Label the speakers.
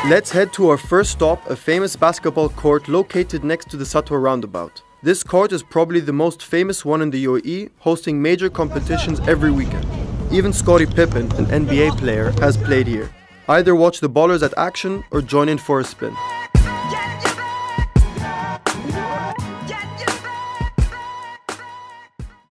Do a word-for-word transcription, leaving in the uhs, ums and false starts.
Speaker 1: Let's head to our first stop, a famous basketball court located next to the Satwa roundabout. This court is probably the most famous one in the U A E, hosting major competitions every weekend. Even Scottie Pippen, an N B A player, has played here. Either watch the ballers at action or join in for a spin.